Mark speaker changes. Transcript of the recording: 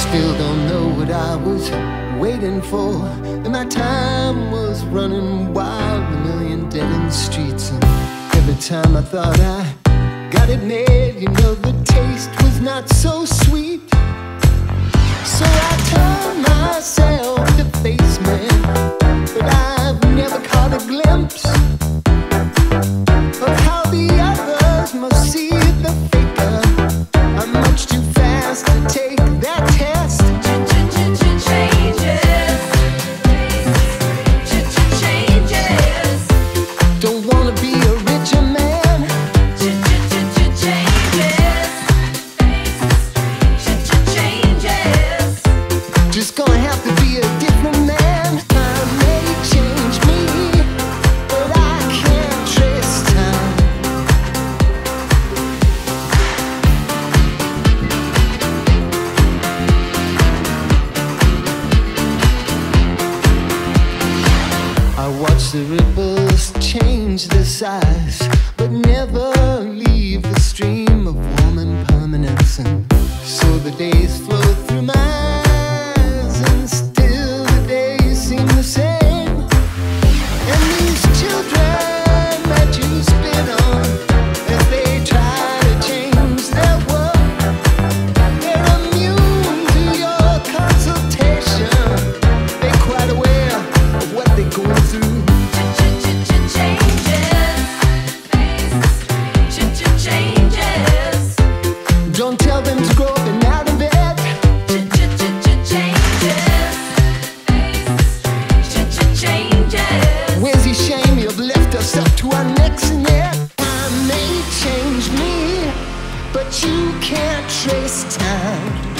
Speaker 1: Still don't know what I was waiting for, and my time was running wild, a million dead-end streets. And every time I thought I got it made, you know, the taste was not so sweet. So I turned myself to face me, but I've never caught a glimpse of how the others must see the faker. I'm much too fast to take that test. Changes. Don't wanna be a richer man. Changes. Just gonna have to be a different man. Time may change me, but I can't trace time. I watch the ripples change their size, but never leave the stream of warm impermanence. And so the days flow through my eyes, and still the days seem the same. And these children that you spit on as they try to change their world, they're immune to your consultation. They're quite aware of what they're going through. Changes. Don't tell them to grow up and out of bed. Changes. Where's your shame? You've left us up to our necks in there. Time may change me, but you can't trace time.